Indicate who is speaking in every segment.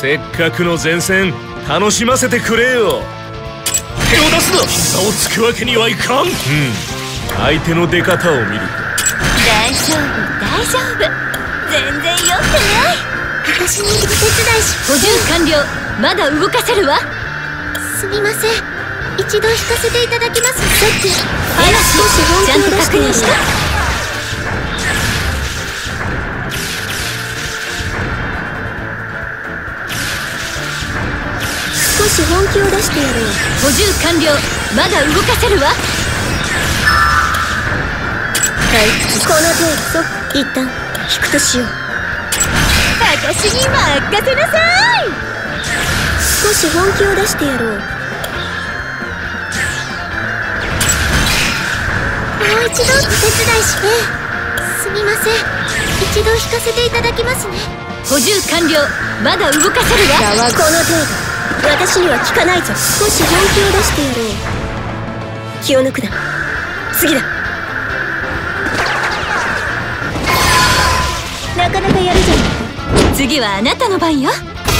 Speaker 1: せっかくの前線楽しませてくれよ。手を出すな。膝をつくわけにはいかん。相手の出方を見るか。
Speaker 2: 大丈夫大丈夫、全然酔ってない。私にお手伝いし。補充完了。まだ動かせるわ。すみません、一度引かせていただきます。さて、少し本気を出してやる。少し本気を出してやる。補充完了。まだ動かせるわ。はい、この程度。一旦引くとしよう。私に任せなさい。少し本気を出してやろう。もう一度お手伝いして。すみません、一度引かせていただきますね。補充完了。まだ動かせるわ。この程度、私には効かないぞ。少し本気を出してやろう。気を抜くな。次だ。なかなかやるじゃない。次はあなたの番よ。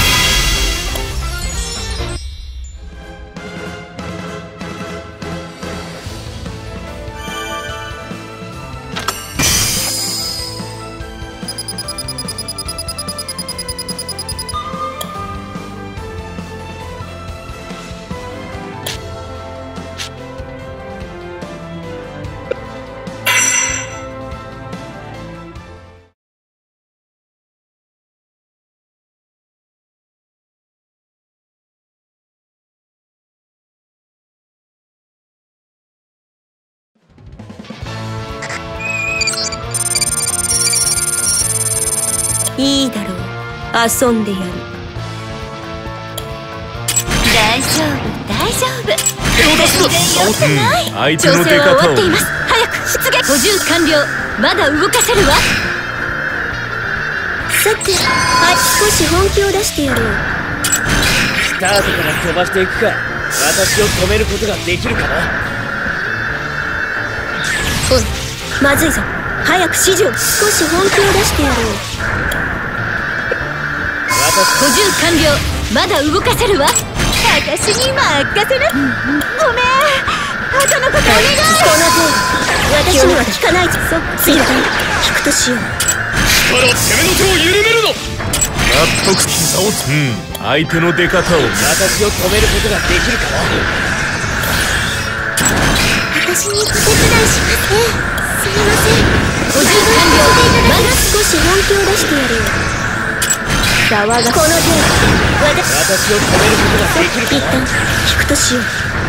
Speaker 2: いいだろう、遊んでやる。大丈夫大丈夫、手を出すな。相手の出方を。調整は終わっています。早く出撃。補充完了。まだ動かせるわ。さて、はい、少し本気を出してやろう。
Speaker 3: スタートから飛ばしていくか、私を止めることができるかな。
Speaker 2: おい、まずいぞ。早く指示を。少し本気を出してやろう。補充完了。まだ動かせるわ。私に任せな。ごめん、後のことお願い。この程度、私には効かないぞ。次だ。引くとしよう。
Speaker 1: 力を攻めの手を緩めるの。納得。膝を相手の出方を。
Speaker 3: 私を止めることができるかな。
Speaker 2: 私にお手伝いしますね。すみません。補充完了。まだ少し本気を出してやるよ。側がこの程度、私
Speaker 3: を止めることができるかな。
Speaker 2: 一旦引くとしよう。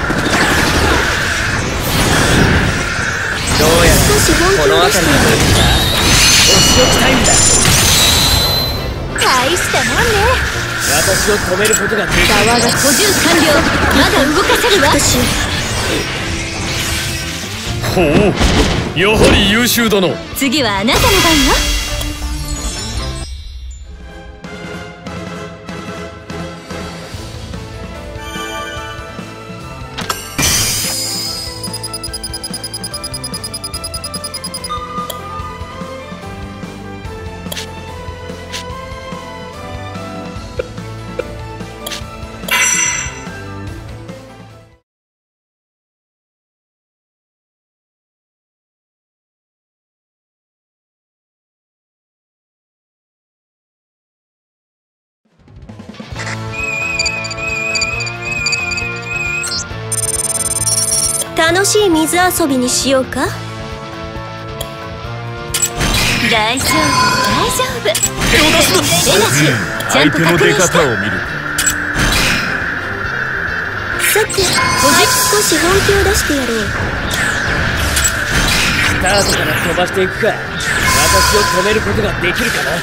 Speaker 3: どうやら
Speaker 2: 少し本気を出してやる。
Speaker 3: 押しておきたいんだ。
Speaker 2: 大したもんね。
Speaker 3: 私を止めることができる。
Speaker 2: 側が補充完了。まだ動かせるわ。
Speaker 1: ほう、やはり優秀だの。
Speaker 2: 次はあなたの番よ。楽しい水遊びにしようか。大丈夫大丈夫。
Speaker 1: 手を出すな。
Speaker 2: エナジー、ちゃんと確認して。
Speaker 1: 相手の出方を見るか。
Speaker 2: さて、少し本気を出してやろう。
Speaker 3: スタートから飛ばしていくか、私を止めることができるかな。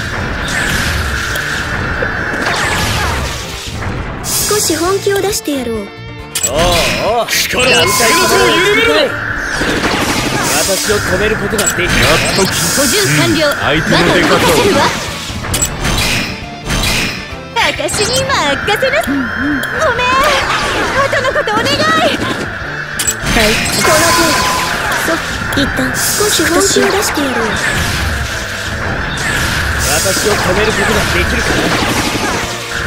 Speaker 2: 少し本気を出してやろう。
Speaker 3: おうおう、
Speaker 1: 力をつけると緩めるの。
Speaker 3: 私を止めることができる。
Speaker 1: 納得。
Speaker 2: 補充完了。
Speaker 1: 相手
Speaker 2: まだ
Speaker 1: の出方を。
Speaker 2: 動かせるわ。私に任せな。ごめん、後のことお願い。はい、この程度。一旦少し本気を出してやろう。
Speaker 3: 私を止めることができるかな。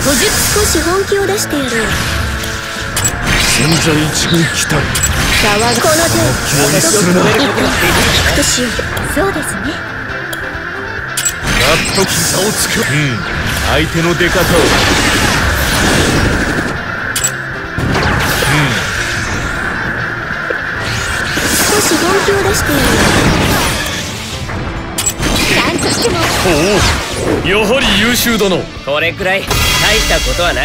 Speaker 2: 補充少し本気を出してやろう。
Speaker 1: 千載一遇来たる。
Speaker 2: この程度
Speaker 1: 気をするな。
Speaker 2: 引くとしよう。そうですね。
Speaker 1: やっと膝をつく。相手の出方を。
Speaker 2: 少し本気を出してやろう。なんとしても。
Speaker 1: おお、やはり優秀だな。
Speaker 3: これくらい大したことはない。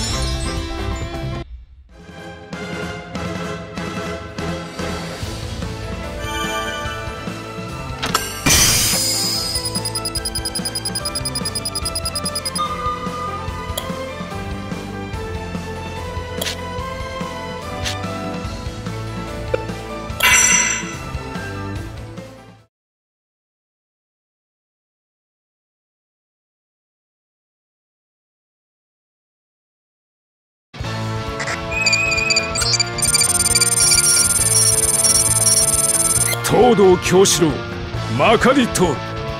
Speaker 1: 東堂京四郎マカリトール。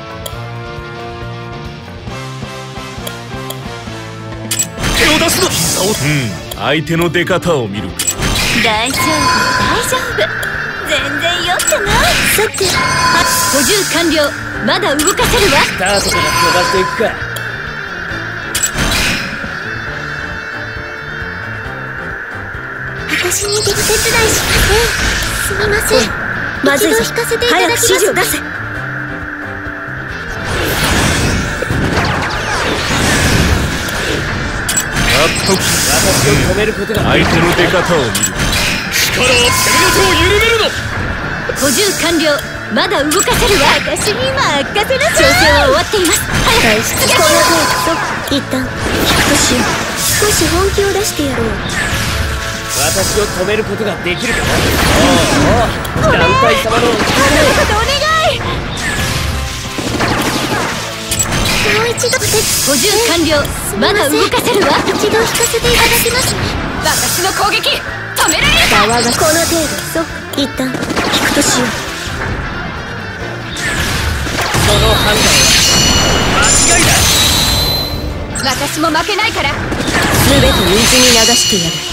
Speaker 1: 手を出すな。膝を。相手の出方を見るか。
Speaker 2: 大丈夫大丈夫、全然酔ってない。さて補充完了。まだ動かせるわ。
Speaker 3: スタートから飛ばしていくか。
Speaker 2: 私にお手伝いします。すみません。まずいぞ。早く指示を出せ。
Speaker 1: やっと
Speaker 3: 私を止めることが
Speaker 1: 相手の出方を見る。力は攻めの手を緩めるな。
Speaker 2: 補充完了。まだ動かせるわ。私に任せなさい。調整は終わっています。早く出撃を。一旦引くとしよう。少し本気を出してやろう。
Speaker 3: 私を止めることができるかな。おうおう、団体様のお
Speaker 2: 願い。もう一度補充完了。まだ動かせるわ。一度引かせていただきますね。私の攻撃止められるか。泡がこの程度。そうか、一旦引くとしよう。
Speaker 3: その判断は間違いだ。
Speaker 2: 私も負けないから。全て水に流してやる。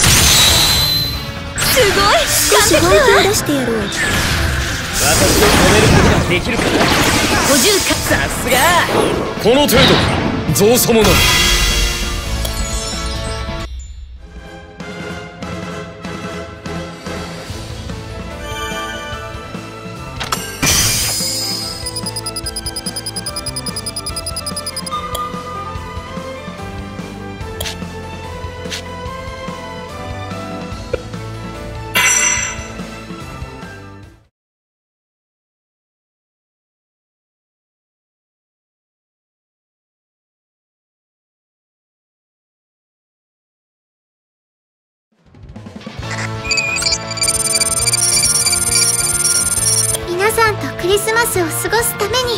Speaker 2: すごい。少し本気を出してやろう。
Speaker 3: 私を止めることができるかな。
Speaker 2: 補充か。
Speaker 3: さすが。
Speaker 1: この程度造作もない。
Speaker 2: 皆さんとクリスマスを過ごすために。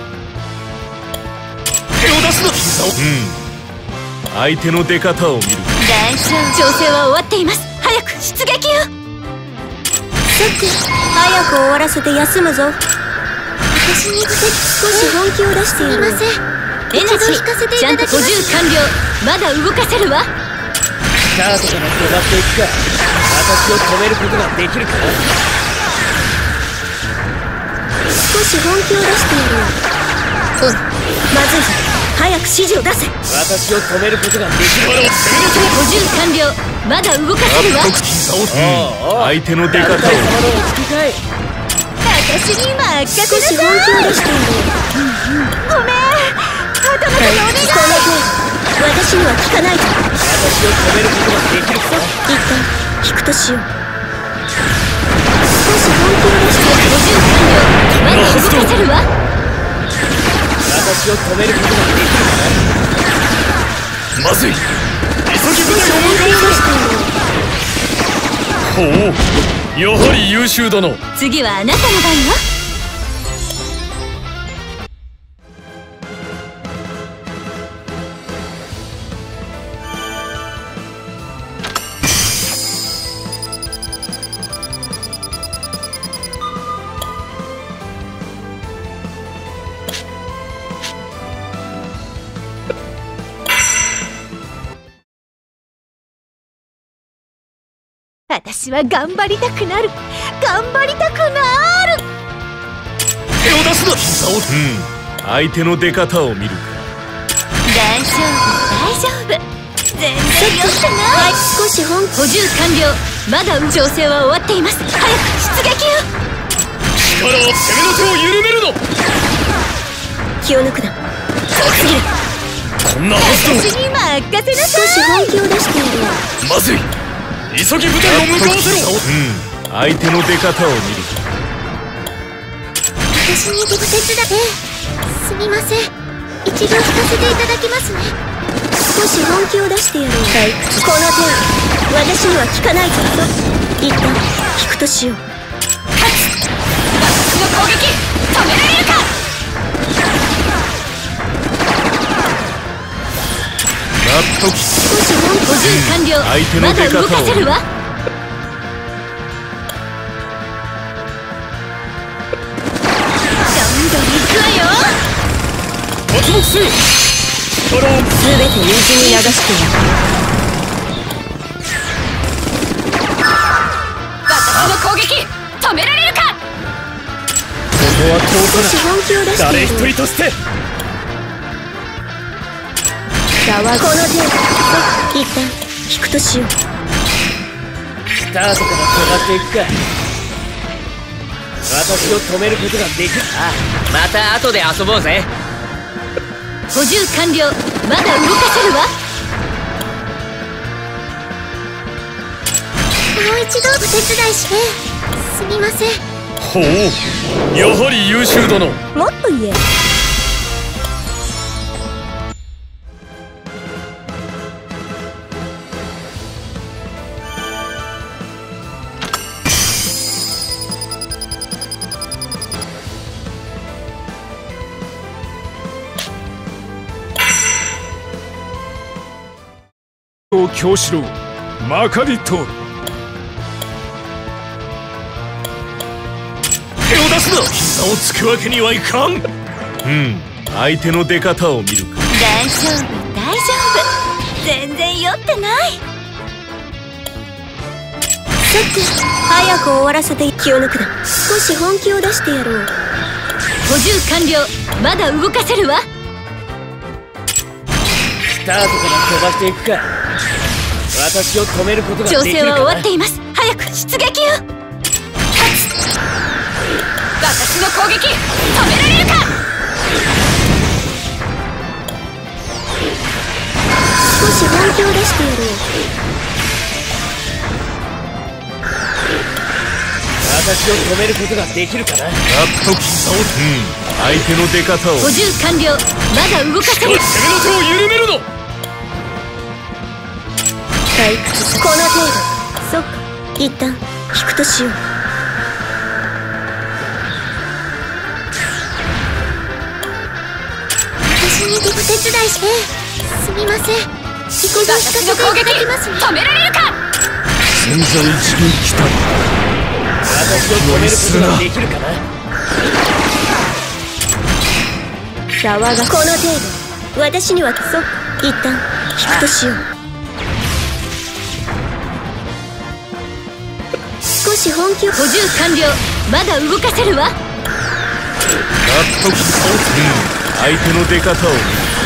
Speaker 1: 手を出すな。膝を。相手の出方を見る。
Speaker 2: 大丈夫。調整は終わっています。早く出撃よ。さて早く終わらせて休むぞ。私に少し本気を出している。すみません。エナジーちゃんと補充完了。まだ動かせるわ。
Speaker 3: スタートから飛ばしていくか。私を止めることができるかな。
Speaker 2: 少し本気を出してやる。まずいぞ。早く指示を出せ。
Speaker 3: 私を止めることができる。
Speaker 2: 補充完了。まだ動かせるわ。
Speaker 1: 相手の出方を。
Speaker 2: 私に任せなさい。少し本気を出してやる。ごめん。頭からお願い。私には効かないぞ。
Speaker 3: 私を止めることができるか。
Speaker 2: 一旦引くとしよう。少し本気を出してやる。補充完了。まだ動かせるわ。
Speaker 3: 私を止めることができるかな。
Speaker 1: まずい。急ぎ部隊を迎える。ほう、やはり優秀だな。
Speaker 2: 次はあなたの番よ。 私は頑張りたくなる。頑張りたくなる。
Speaker 1: 手を出すな。膝を相手の出方を見るか。
Speaker 2: 大丈夫大丈夫。全然よくない。少し補充完了。まだ調整は終わっています。早く出撃よ。
Speaker 1: 力は攻めの手を緩めるの。
Speaker 2: 気を抜くな。そうすぎる。
Speaker 1: こんなはずだ。
Speaker 2: 私に任せなさい。少し本気を出している。
Speaker 1: まずい。急ぎ部隊を向かわせろ。相手の出方を見る。
Speaker 2: 私に手伝って。すみません。一度引かせていただきますね。少し本気を出してやろう。退屈。この手は私には効かないぞ。一旦引くとしよう。勝つ。私の攻撃止められるか。
Speaker 1: 納得。
Speaker 2: 少し補充完了。
Speaker 1: 相手の
Speaker 2: まだ動かせるわ。どんどん行くわよ。
Speaker 1: 発目せよ。
Speaker 2: 全て水に流してやる。私の攻撃止められるか。
Speaker 1: ここは通さ
Speaker 2: 本気を出している。
Speaker 1: ない。誰一人として。
Speaker 2: この程度。一旦引くとしよう。
Speaker 3: スタートから飛ばしていくか。私を止めることができる。また後で遊ぼうぜ。
Speaker 2: 補充完了。まだ動かせるわ。もう一度お手伝いして。すみません。
Speaker 1: ほう、やはり優秀殿。
Speaker 2: もっと言え。
Speaker 1: 京四郎マカディトール。手を出すな。膝をつくわけにはいかん。相手の出方を見るか。
Speaker 2: 大丈夫大丈夫。全然酔ってない。さて早く終わらせて。気を抜くな。少し本気を出してやろう。補充完了。まだ動かせるわ。
Speaker 3: スタートから飛ばしていくか。私を止めることができるかな。
Speaker 2: 調整は終わっています。早く出撃よ。勝つ。私の攻撃止められるか。少し本気を出してやろう。
Speaker 3: 私を止めることができるかな。
Speaker 1: 納得。相手の出方を。
Speaker 2: 補充完了。まだ動かせる。
Speaker 1: 攻めの手を緩めるの。
Speaker 2: 退屈。この程度。そっか。一旦引くとしよう。私にお手伝いして。すみません。自己導引かせていただきますね。止められるか。
Speaker 1: 千載一遇来た。
Speaker 3: 私を止めることができるかな。
Speaker 2: 騒がこの程度。私にはそっか。一旦引くとしよう。少し本気を。補充完了。まだ動かせるわ。
Speaker 1: 納得。相手の出方を見る。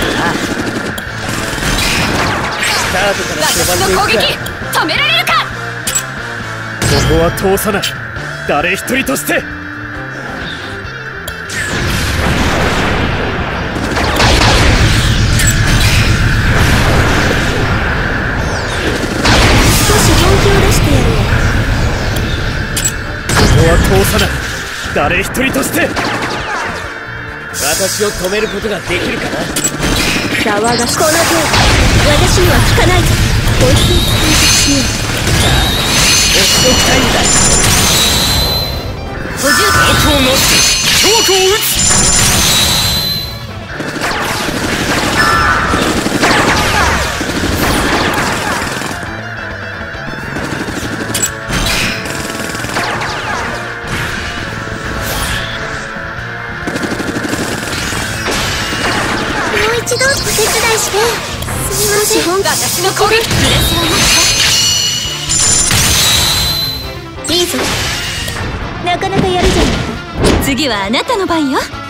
Speaker 3: スタートから飛ばしていくか。
Speaker 2: 私の攻撃止められるか。
Speaker 1: ここは通さない。誰一人として。
Speaker 2: 少し本気を出してやろう。
Speaker 1: ここは通さない。誰一人として。
Speaker 3: 私を止めることができるかな。
Speaker 2: 騒がしこの程度。私には効かないぞ。おいしい選択しよう。
Speaker 3: 押していきたいんだ。
Speaker 2: 補充
Speaker 1: 悪をなし強行を打つ。
Speaker 2: 一度お手伝いして。すみません。私の攻撃プレッシャーを持って。 ぞ。なかなかやるじゃないか。次はあなたの番よ。